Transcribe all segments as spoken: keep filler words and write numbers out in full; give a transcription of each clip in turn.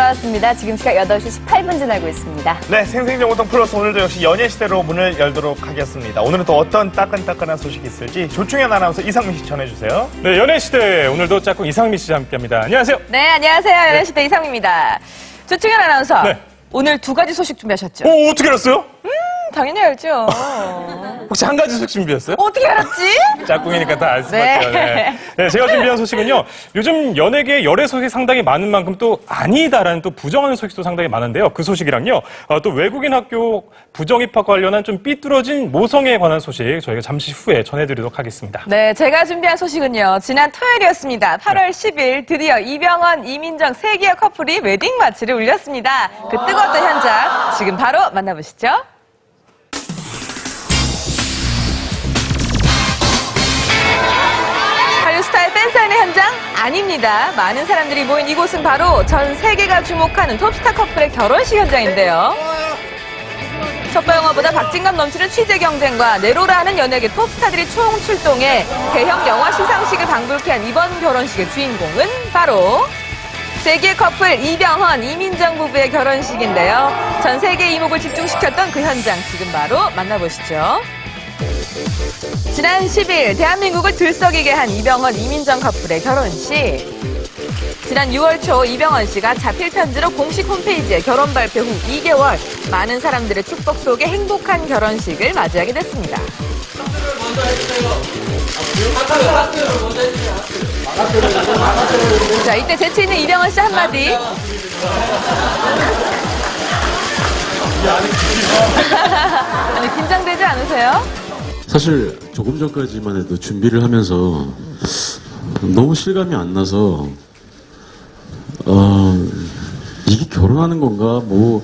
돌아왔습니다. 지금 시각 여덟 시 십팔 분 지나고 있습니다. 네, 생생정보통 플러스 오늘도 역시 연예시대로 문을 열도록 하겠습니다. 오늘은 또 어떤 따끈따끈한 소식이 있을지 조충현 아나운서, 이상민 씨 전해주세요. 네, 연예시대 오늘도 짝꿍 이상민 씨 함께합니다. 안녕하세요. 네, 안녕하세요. 연예시대 네. 이상민입니다. 조충현 아나운서, 네. 오늘 두 가지 소식 준비하셨죠? 오, 어떻게 알았어요? 음, 당연히 알죠. 혹시 한 가지 소식 준비했어요? 어떻게 알았지? 짝꿍이니까 다 알 수밖에 네. 없어요. 네. 네, 제가 준비한 소식은요. 요즘 연예계 열애 소식이 상당히 많은 만큼 또 아니다라는 또 부정하는 소식도 상당히 많은데요. 그 소식이랑요. 어, 또 외국인 학교 부정입학 관련한 좀 삐뚤어진 모성애에 관한 소식 저희가 잠시 후에 전해드리도록 하겠습니다. 네, 제가 준비한 소식은요. 지난 토요일이었습니다. 팔월 십일 드디어 이병헌, 이민정 세 개의 커플이 웨딩 마치를 울렸습니다. 그 뜨거웠던 현장 지금 바로 만나보시죠. 스타의 팬사인회 현장? 아닙니다. 많은 사람들이 모인 이곳은 바로 전 세계가 주목하는 톱스타 커플의 결혼식 현장인데요. 첩보 영화보다 박진감 넘치는 취재 경쟁과 내로라는 연예계 톱스타들이 총출동해 대형 영화 시상식을 방불케 한 이번 결혼식의 주인공은 바로 세계 커플 이병헌, 이민정 부부의 결혼식인데요. 전 세계 이목을 집중시켰던 그 현장 지금 바로 만나보시죠. 지난 십일 대한민국을 들썩이게 한 이병헌, 이민정 커플의 결혼식. 지난 유월 초 이병헌 씨가 자필 편지로 공식 홈페이지에 결혼 발표 후 이 개월 많은 사람들의 축복 속에 행복한 결혼식을 맞이하게 됐습니다. 자, 이때 재치 있는 이병헌 씨 한마디. 아니, 긴장되지 않으세요? 사실 조금 전까지만 해도 준비를 하면서 너무 실감이 안 나서 어, 이게 결혼하는 건가 뭐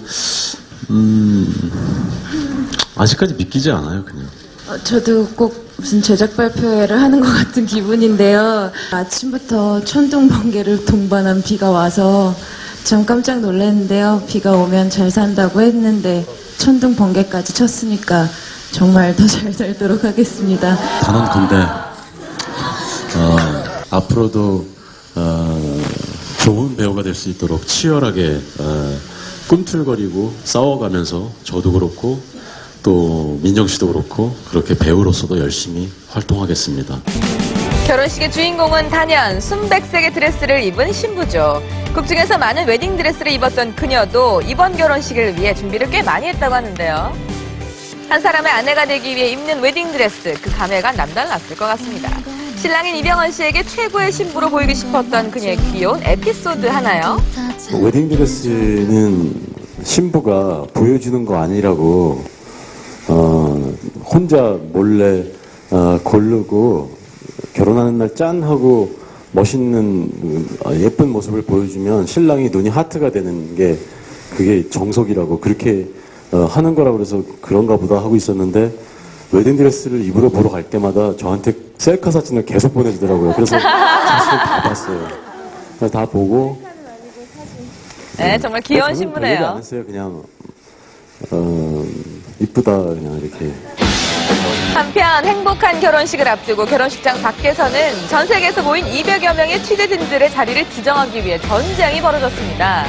음, 아직까지 믿기지 않아요. 그냥 어, 저도 꼭 무슨 제작 발표회를 하는 것 같은 기분인데요. 아침부터 천둥 번개를 동반한 비가 와서 전 깜짝 놀랐는데요. 비가 오면 잘 산다고 했는데 천둥 번개까지 쳤으니까 정말 더 잘 살도록 하겠습니다. 단언컨대 어, 앞으로도 어, 좋은 배우가 될 수 있도록 치열하게 어, 꿈틀거리고 싸워가면서 저도 그렇고 또 민정 씨도 그렇고 그렇게 배우로서도 열심히 활동하겠습니다. 결혼식의 주인공은 단연 순백색의 드레스를 입은 신부죠. 극 중에서 많은 웨딩 드레스를 입었던 그녀도 이번 결혼식을 위해 준비를 꽤 많이 했다고 하는데요. 한 사람의 아내가 되기 위해 입는 웨딩드레스, 그 감회가 남달랐을 것 같습니다. 신랑인 이병헌 씨에게 최고의 신부로 보이고 싶었던 그녀의 귀여운 에피소드 하나요? 웨딩드레스는 신부가 보여주는 거 아니라고 어, 혼자 몰래 어, 고르고 결혼하는 날 짠 하고 멋있는 예쁜 모습을 보여주면 신랑이 눈이 하트가 되는 게 그게 정석이라고 그렇게 어, 하는 거라고 그래서 그런가 보다 하고 있었는데 웨딩드레스를 입으러 보러 갈 때마다 저한테 셀카 사진을 계속 보내주더라고요. 그래서 사실 다 봤어요. 다 보고 네, 정말 귀여운 신부네요. 안 했어요. 그냥 어, 이쁘다 그냥 이렇게. 한편 행복한 결혼식을 앞두고 결혼식장 밖에서는 전 세계에서 모인 이백여 명의 취재진들의 자리를 지정하기 위해 전쟁이 벌어졌습니다.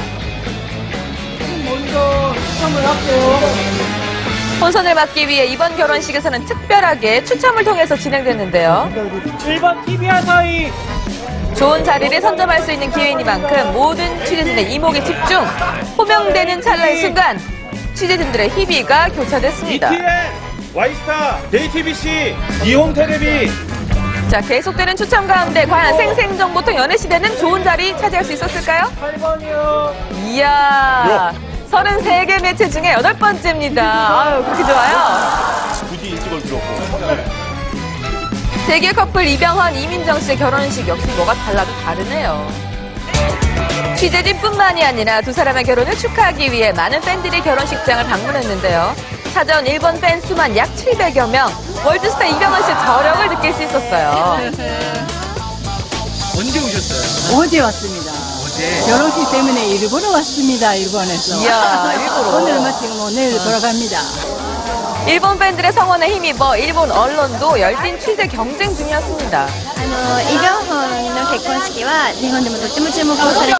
먼저 추첨을 할게요. 혼선을 막기 위해 이번 결혼식에서는 특별하게 추첨을 통해서 진행됐는데요. 일 번 티비아 사이. 좋은 자리를 선점할 수 있는 기회이니만큼 모든 취재진의 이목이 집중. 호명되는 찰나의 순간 취재진들의 희비가 교차됐습니다. 이티엔, 와이스타, 제이티비씨, 이홈텔레비. 자, 계속되는 추첨 가운데 과연 생생정보통 연예시대는 좋은 자리 차지할 수 있었을까요? 팔 번이요. 이야, 서른세 개 매체 중에 여덟 번째입니다. 아유, 그렇게 좋아요? 굳이 일찍 올 필요 없고. 세계 커플 이병헌, 이민정 씨의 결혼식 역시 뭐가 달라도 다르네요. 취재진뿐만이 아니라 두 사람의 결혼을 축하하기 위해 많은 팬들이 결혼식장을 방문했는데요. 찾아온 일본 팬 수만 약 칠백여 명. 월드스타 이병헌 씨의 저력을 느낄 수 있었어요. 언제 오셨어요? 어제 왔습니다. 어제? 결혼식 때문에 일본으로 왔습니다. 일본에서. 이야, 일부러. 오늘 마치고 내일 돌아갑니다. 일본 팬들의 성원에 힘입어 일본 언론도 열띤 취재 경쟁 중이었습니다. あのイ・ビョンホンの結婚式は日本でもとっても注目をされ